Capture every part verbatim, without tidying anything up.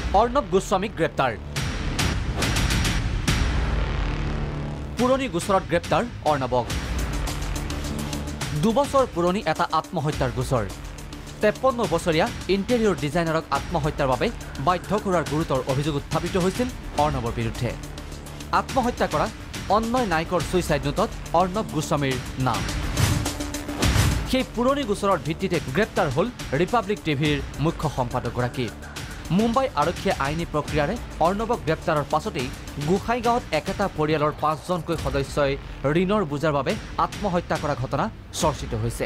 अर्णब गोस्वामी ग्रेप्तार पुरनी गोचरत ग्रेप्तार अर्णबक दुबছৰ पुरनी এটা आत्महत्यार गोचर তেপন্ন বছৰীয়া ইণ্টেৰিয়ৰ ডিজাইনাৰক আত্মহত্যাৰ বাবে বাধ্য কৰাৰ গুৰুতৰ অভিযোগ উত্থাপিত হৈছিল অৰ্ণবৰ বিৰুদ্ধে আত্মহত্যা কৰা অন্যয় নায়কৰ সুইচাইড নোটত অৰ্ণব গোস্বামীৰ নাম সেই পুৰণি গোচৰৰ ভিত্তিতে গ্ৰেপ্তাৰ হ'ল ৰিপাব্লিক টিভিৰ মুখ্য সম্পাদকগৰাকী মুম্বাই আৰক্ষীয়ে আইনী প্ৰক্ৰিয়াৰে অৰ্ণবক গ্ৰেপ্তাৰৰ পাছতেই গোসাইগাঁৱত একেটা পৰিয়ালৰ পাঁচজনকৈ সদস্যই ঋণৰ বোজাৰ বাবে আত্মহত্যা কৰা ঘটনা চৰ্চিত হৈছে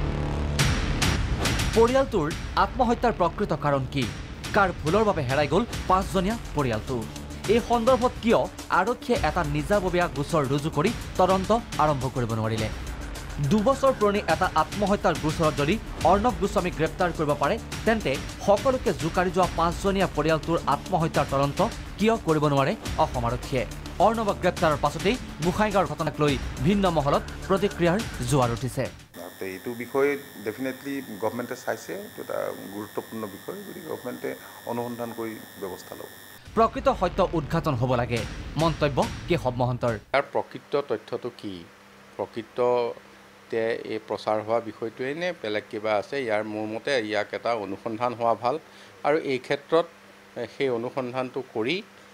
পৰিয়ালটোৰ আত্মহত্যাৰ প্ৰকৃত কাৰণ কি কাৰ ভুলৰ বাবে হেৰাই গ'ল পাঁচজনীয়া পৰিয়ালটো এই সন্দৰ্ভত কিয় আৰক্ষীয়ে এটা নিজাববীয়া গোচৰ ৰুজু কৰি তদন্ত আৰম্ভ কৰিব নোৱাৰিলে দুবছৰ পুৰণি এটা আত্মহত্যাৰ গোচৰত যদি অৰ্ণব গোস্বামী গ্ৰেপ্তাৰ কৰিব পাৰে তেন্তে সকলোকে জোকাৰি যোৱা পাঁচজনীয়া পৰিয়ালটোৰ আত্মহত্যাৰ তদন্ত কিয় কৰিব নোৱাৰে অসম আৰক্ষীয়ে অৰ্ণবক গ্ৰেপ্তাৰৰ পাছতেই গোসাইগাঁৱৰ ঘটনাক লৈ ভিন্ন মহলত প্ৰতিক্ৰিয়াৰ জোৱাৰ উঠিছে এইটো বিষয়ে ডেফিনেটলি গভৰ্ণমেণ্টে চাইছে এইটো এটা গুৰুত্বপূৰ্ণ বিষয় গতিকে গভৰ্ণমেণ্টে অনুসন্ধান কৰি ব্যৱস্থা ল'ব প্ৰকৃত সত্য উদ্ঘাটন হ'ব লাগে মন্তব্য কেশৱ মহন্তৰ ইয়াৰ প্ৰকৃত তথ্যটো কি প্ৰকৃত তে এই প্ৰচাৰ হোৱা বিষয়টোৱে নে বেলেগ কিবা আছে ইয়াৰ মোৰ মতে ইয়াক এটা অনুসন্ধান হোৱা ভাল আৰু এই ক্ষেত্ৰত সেই অনুসন্ধানটো কৰি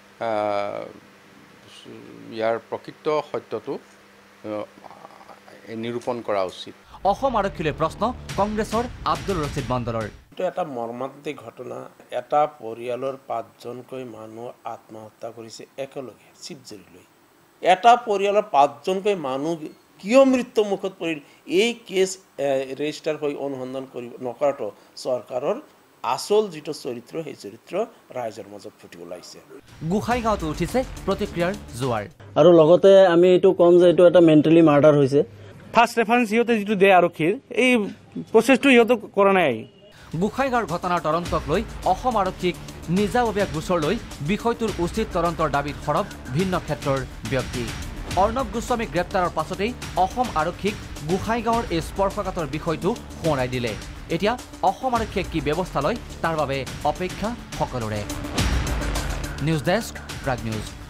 ইয়াৰ প্ৰকৃত সত্যটো নিৰূপণ কৰা উচিত অসম আৰক্ষীলৈ প্ৰশ্ন কংগ্ৰেছৰ আব্দুল ৰছিদ মণ্ডলৰ এইটো এটা মৰ্মান্তিক ঘটনা এটা পৰিয়ালৰ পাঁচজনকৈ মানুহ আত্মহত্যা কৰিছে একেলগে চিপজৰি লৈ এটা পৰিয়ালৰ পাঁচজনকৈ মানুহ কিয় মৃত্যু মুখত পৰিল এই কেছ ৰেজিষ্টাৰ হৈ অনুসন্ধান কৰিব নকৰাটো চৰকাৰৰ আসল যিটো চৰিত্ৰ সেই চৰিত্ৰ ৰাইজৰ মাজত ফুটি ওলাইছে গোসাইগাঁৱত উঠিছে প্ৰতিক্ৰিয়াৰ জোৱাৰ আৰু লগতে আমি এইটো কম যে এইটো এটা মেণ্টেলি মাৰ্ডাৰ হৈছে ফাৰ্ষ্ট ৰেফাৰেন্স ইহঁতে যিটো দিয়ে আৰক্ষীৰ এই প্ৰচেছটো ইহঁতে কৰা নাই গোসাইগাঁৱৰ ঘটনাৰ তদন্তক লৈ অসম আৰক্ষীক নিজাববীয়া গোচৰ লৈ বিষয়টোৰ উচিত তদন্তৰ দাবীত সৰব ভিন্ন ক্ষেত্ৰৰ ব্যক্তি অৰ্ণব গোস্বামী গ্ৰেপ্তাৰৰ পাছতেই অসম আৰক্ষীক গোসাইগাঁৱৰ এই স্পৰ্শকাতৰ বিষয়টো সোঁৱৰাই দিলে এতিয়া অসম আৰক্ষীয়ে কি ব্যৱস্থা লয় তাৰ বাবে অপেক্ষা সকলোৰে নিউজ ডেস্ক প্ৰাগ নিউজ